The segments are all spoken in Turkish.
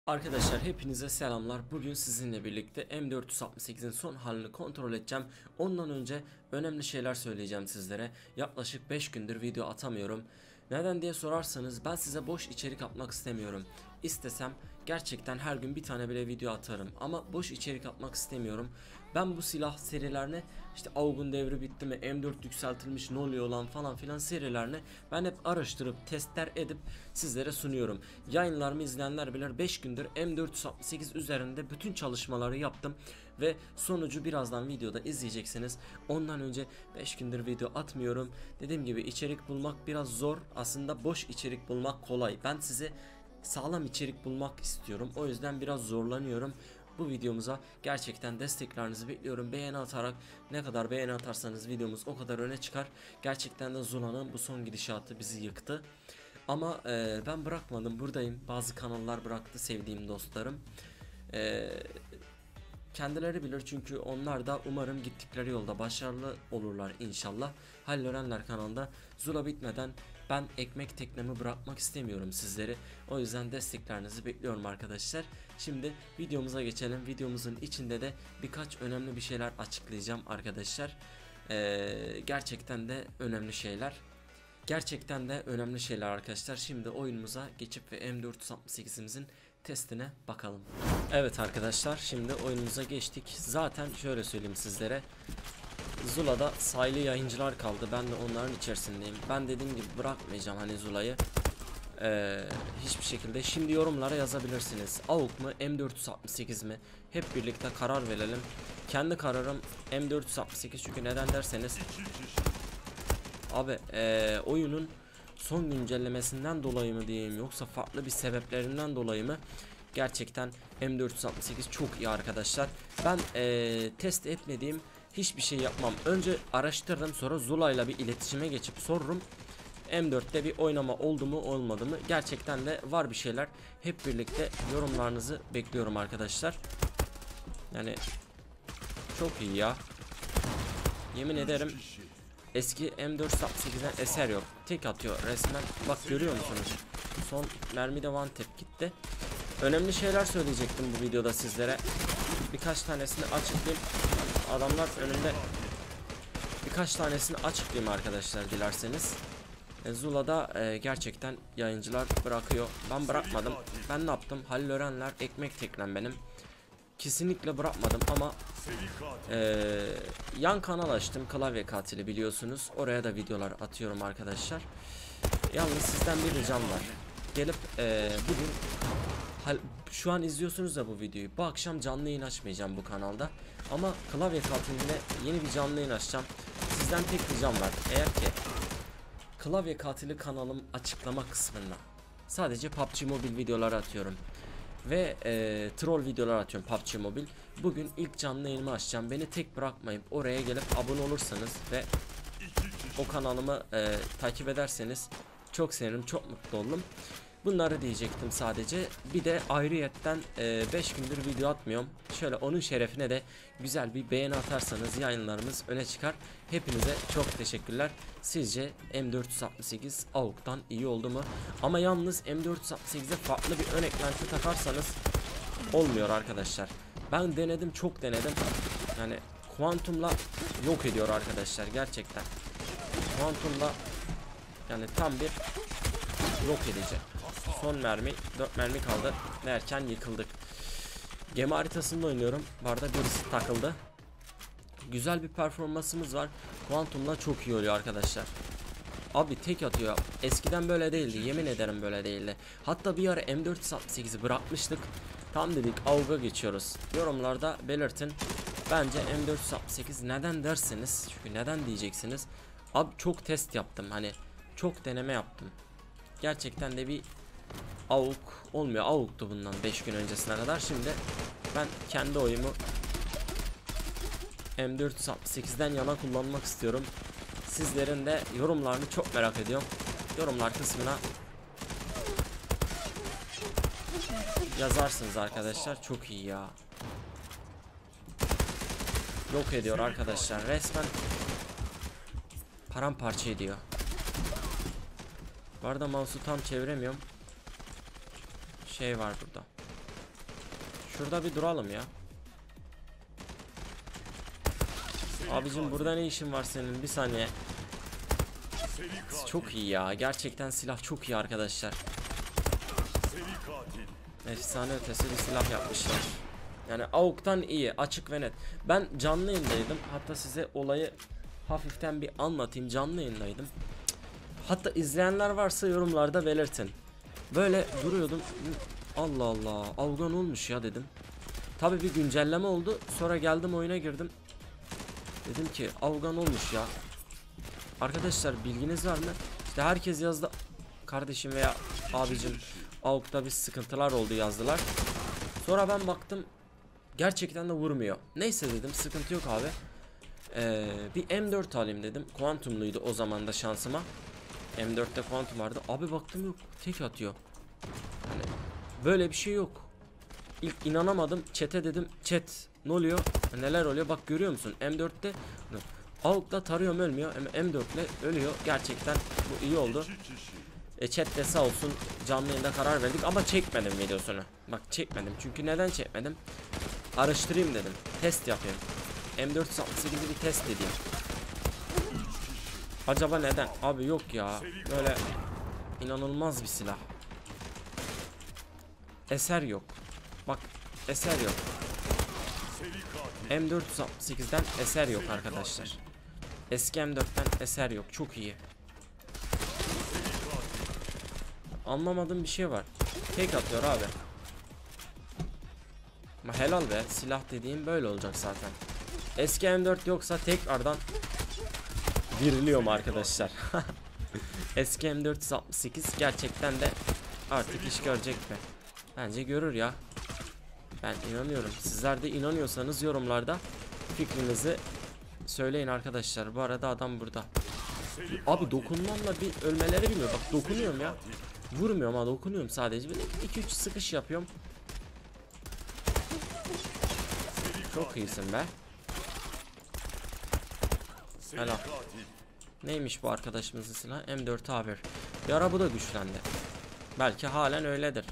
Arkadaşlar hepinize selamlar. Bugün sizinle birlikte M468'in son halini kontrol edeceğim. Ondan önce önemli şeyler söyleyeceğim sizlere. Yaklaşık 5 gündür video atamıyorum. Neden diye sorarsanız ben size boş içerik atmak istemiyorum. İstesem gerçekten her gün bir tane bile video atarım. Ama boş içerik atmak istemiyorum. Ben bu silah serilerini işte AUG'un devri bitti mi, M4 yükseltilmiş ne oluyor lan falan filan serilerini ben hep araştırıp testler edip sizlere sunuyorum. Yayınlarımı izleyenler bilir, 5 gündür M468 üzerinde bütün çalışmaları yaptım ve sonucu birazdan videoda izleyeceksiniz. Ondan önce 5 gündür video atmıyorum. Dediğim gibi içerik bulmak biraz zor. Aslında boş içerik bulmak kolay. Ben size sağlam içerik bulmak istiyorum. O yüzden biraz zorlanıyorum. Bu videomuza gerçekten desteklerinizi bekliyorum. Beğeni atarak, ne kadar beğeni atarsanız videomuz o kadar öne çıkar. Gerçekten de Zula'nın bu son gidişatı bizi yıktı. Ama ben bırakmadım, buradayım. Bazı kanallar bıraktı sevdiğim dostlarım. Kendileri bilir, çünkü onlar da umarım gittikleri yolda başarılı olurlar inşallah. Halil Örenler kanalında Zula bitmeden ben ekmek teknemi bırakmak istemiyorum sizleri. O yüzden desteklerinizi bekliyorum arkadaşlar. Şimdi videomuza geçelim. Videomuzun içinde de birkaç önemli bir şeyler açıklayacağım arkadaşlar. Gerçekten de önemli şeyler. Gerçekten de önemli şeyler arkadaşlar. Şimdi oyunumuza geçip ve M468'imizin testine bakalım. Evet arkadaşlar, şimdi oyunumuza geçtik. Zaten şöyle söyleyeyim sizlere. Zula'da sayılı yayıncılar kaldı. Ben de onların içerisindeyim. Ben dediğim gibi bırakmayacağım hani Zula'yı. Hiçbir şekilde. Şimdi yorumlara yazabilirsiniz. AUG mu M468 mi? Hep birlikte karar verelim. Kendi kararım M468, çünkü neden derseniz abi oyunun son güncellemesinden dolayı mı diyeyim, yoksa farklı bir sebeplerinden dolayı mı, gerçekten M468 çok iyi arkadaşlar. Ben test etmediğim hiçbir şey yapmam. Önce araştırırım, sonra Zula ile bir iletişime geçip sorurum. M4'te bir oynama oldu mu olmadı mı? Gerçekten de var bir şeyler. Hep birlikte yorumlarınızı bekliyorum arkadaşlar. Yani çok iyi ya. Yemin ederim eski M468'den eser yok. Tek atıyor resmen. Bak görüyor musunuz? Son mermide one tap gitti. Önemli şeyler söyleyecektim bu videoda sizlere. Birkaç tanesini açıklayayım. Adamlar önümde. Birkaç tanesini açıklayayım arkadaşlar dilerseniz. Zula'da gerçekten yayıncılar bırakıyor. Ben bırakmadım. Ben ne yaptım? Halil Örenler ekmek teknem benim. Kesinlikle bırakmadım ama yan kanal açtım, klavye katili biliyorsunuz. Oraya da videolar atıyorum arkadaşlar. Yalnız sizden bir ricam var. Gelip bugün şu an izliyorsunuz da bu videoyu. Bu akşam canlı yayın açmayacağım bu kanalda. Ama klavye katiline yeni bir canlı yayın açacağım. Sizden tek ricam var. Eğer ki klavye katili kanalım açıklama kısmında sadece PUBG Mobile videoları atıyorum. Ve troll videolar atıyorum PUBG Mobile. Bugün ilk canlı yayınımı açacağım. Beni tek bırakmayıp oraya gelip abone olursanız ve o kanalımı takip ederseniz çok sevinirim, çok mutlu oldum. Bunları diyecektim sadece. Bir de ayrıyetten 5 gündür video atmıyorum. Şöyle onun şerefine de güzel bir beğeni atarsanız yayınlarımız öne çıkar. Hepinize çok teşekkürler. Sizce M468 AUG'dan iyi oldu mu? Ama yalnız M468'e farklı bir ön eklenti takarsanız olmuyor arkadaşlar. Ben denedim, çok denedim. Yani Quantum'la yok ediyor arkadaşlar gerçekten. Quantum'la yani tam bir yok edici. Son mermi, 4 mermi kaldı derken yıkıldık. Gemi haritasında oynuyorum. Bu arada birisi takıldı. Güzel bir performansımız var. Quantum'la çok iyi oluyor arkadaşlar. Abi tek atıyor. Eskiden böyle değildi. Yemin ederim böyle değildi. Hatta bir ara M468'i bırakmıştık. Tam dedik AUG'a geçiyoruz. Yorumlarda belirtin. Bence M468 neden derseniz. Çünkü neden diyeceksiniz. Abi çok test yaptım. Hani çok deneme yaptım. Gerçekten de bir AUG olmuyor. AUG'tu bundan 5 gün öncesine kadar. Şimdi ben kendi oyumu M468'den yana kullanmak istiyorum. Sizlerin de yorumlarını çok merak ediyorum. Yorumlar kısmına yazarsınız arkadaşlar. Çok iyi ya. Yok ediyor arkadaşlar. Resmen paramparça ediyor. Bu arada mouse'u tam çeviremiyorum. Şey var burada. Şurada bir duralım ya. Abicim burada ne işin var senin? Bir saniye. Çok iyi ya. Gerçekten silah çok iyi arkadaşlar. Efsane ötesi bir silah yapmışlar. Yani AUG'dan iyi, açık ve net. Ben canlı yayındaydım. Hatta size olayı hafiften bir anlatayım. Canlı yayındaydım. Hatta izleyenler varsa yorumlarda belirtin. Böyle duruyordum. Allah Allah, AUG'a ne olmuş ya dedim. Tabii bir güncelleme oldu. Sonra geldim oyuna girdim. Dedim ki AUG'a ne olmuş ya. Arkadaşlar bilginiz var mı? İşte herkes yazdı. Kardeşim veya abicim AUG'da bir sıkıntılar oldu yazdılar. Sonra ben baktım. Gerçekten de vurmuyor. Neyse dedim, sıkıntı yok abi. Bir M4 alayım dedim. Kuantumluydu o zaman da şansıma. M4'te kuantum vardı. Abi baktım yok. Tek atıyor. Yani böyle bir şey yok. İlk inanamadım. Chat'e dedim. Chat ne oluyor? Neler oluyor? Bak görüyor musun? M4'te AUG'da tarıyorum ölmüyor. Ama M4'le ölüyor. Gerçekten bu iyi oldu. Chat de sağ olsun canlı yayında karar verdik ama çekmedim videosunu. Bak çekmedim. Çünkü neden çekmedim? Araştırayım dedim. Test yapayım. M468'i bir test edeyim. Acaba neden? Abi yok ya. Böyle inanılmaz bir silah. Eser yok. Bak eser yok. M468'den eser yok arkadaşlar. Eski M4'ten eser yok. Çok iyi. Anlamadığım bir şey var. Tek atıyor abi. Ama helal be. Silah dediğim böyle olacak zaten. Eski M4 yoksa tekrardan diriliyorum arkadaşlar. Eski M468 gerçekten de artık iş görecek mi? Bence görür ya. Ben inanıyorum. Sizler de inanıyorsanız yorumlarda fikrinizi söyleyin arkadaşlar. Bu arada adam burada. Abi dokunmamla bir ölmeleri bilmiyor. Bak dokunuyorum ya. Vurmuyorum ama dokunuyorum sadece. 2-3 sıkış yapıyorum. Çok iyisin be. Helal. Neymiş bu arkadaşımızın silahı? M4A1. Bir ara bu da güçlendi. Belki halen öyledir.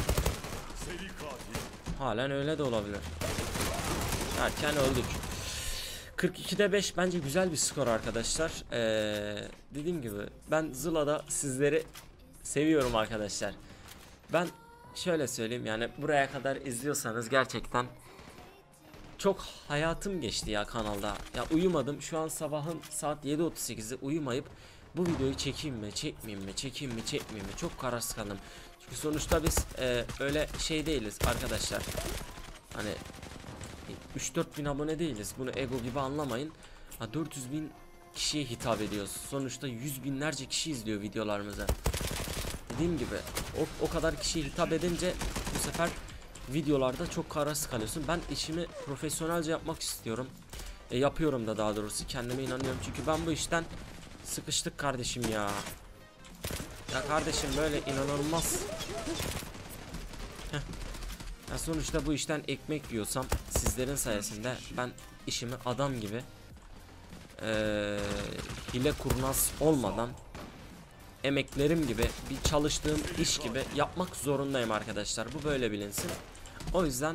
Halen öyle de olabilir. Erken öldük. 42'de 5 bence güzel bir skor arkadaşlar. Dediğim gibi ben Zula'da sizleri seviyorum arkadaşlar. Ben şöyle söyleyeyim, yani buraya kadar izliyorsanız gerçekten çok hayatım geçti ya kanalda. Ya uyumadım. Şu an sabahın saat 7:38'i, uyumayıp bu videoyu çekeyim mi, çekmeyeyim mi, çekeyim mi, çekmeyeyim mi? Çok kararsız kaldım. Çünkü sonuçta biz öyle şey değiliz arkadaşlar. Hani 3-4 bin abone değiliz. Bunu ego gibi anlamayın. 400 bin kişiye hitap ediyoruz. Sonuçta 100 binlerce kişi izliyor videolarımızı. Dediğim gibi o kadar kişiye hitap edince bu sefer videolarda çok kararsız kalıyorsun. Ben işimi profesyonelce yapmak istiyorum. Yapıyorum da, daha doğrusu kendime inanıyorum. Çünkü ben bu işten sıkıştık kardeşim ya. Ya kardeşim böyle inanılmaz. Ya sonuçta bu işten ekmek yiyorsam sizlerin sayesinde ben işimi adam gibi hile kurnaz olmadan emeklerim gibi bir çalıştığım iş gibi yapmak zorundayım arkadaşlar. Bu böyle bilinsin. O yüzden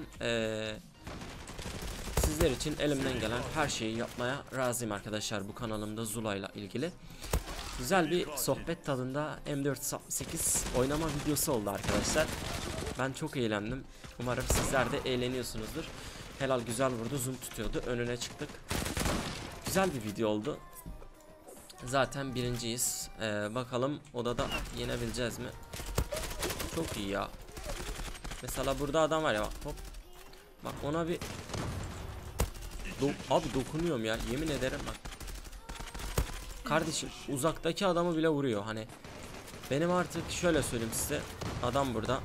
sizler için elimden gelen her şeyi yapmaya razıyım arkadaşlar bu kanalımda Zula ile ilgili. Güzel bir sohbet tadında M468 oynama videosu oldu arkadaşlar. Ben çok eğlendim. Umarım sizler de eğleniyorsunuzdur. Helal güzel vurdu, zoom tutuyordu, önüne çıktık. Güzel bir video oldu. Zaten birinciyiz. Bakalım odada yenebileceğiz mi? Çok iyi ya. Mesela burada adam var ya, bak hop. Bak ona bir abi dokunuyorum ya, yemin ederim bak. Kardeşim uzaktaki adamı bile vuruyor. Hani benim artık şöyle söyleyeyim size, adam burada.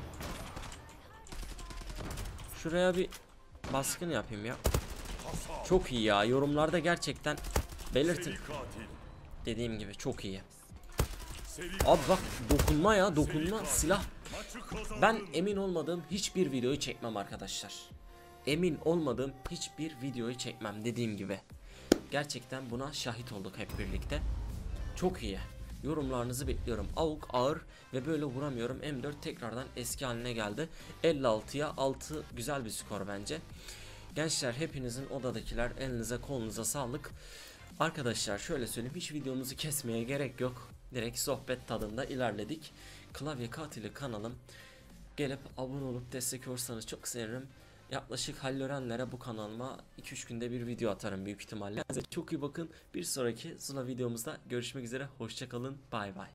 Şuraya bir baskın yapayım ya. Çok iyi ya, yorumlarda gerçekten belirtin. Dediğim gibi çok iyi. Abi bak dokunma ya, dokunma silah. Ben emin olmadığım hiçbir videoyu çekmem arkadaşlar. Emin olmadığım hiçbir videoyu çekmem dediğim gibi. Gerçekten buna şahit olduk hep birlikte. Çok iyi. Yorumlarınızı bekliyorum. AUG ağır ve böyle vuramıyorum. M4 tekrardan eski haline geldi. 56'ya 6 güzel bir skor bence. Gençler, hepinizin, odadakiler, elinize kolunuza sağlık. Arkadaşlar şöyle söyleyeyim, hiç videomuzu kesmeye gerek yok. Direkt sohbet tadında ilerledik. Klavye Katili kanalım. Gelip abone olup destek olursanız çok sevinirim. Yaklaşık Hallörenlere bu kanalıma 2-3 günde bir video atarım büyük ihtimalle. Size çok iyi bakın. Bir sonraki Zula videomuzda görüşmek üzere. Hoşça kalın. Bay bay.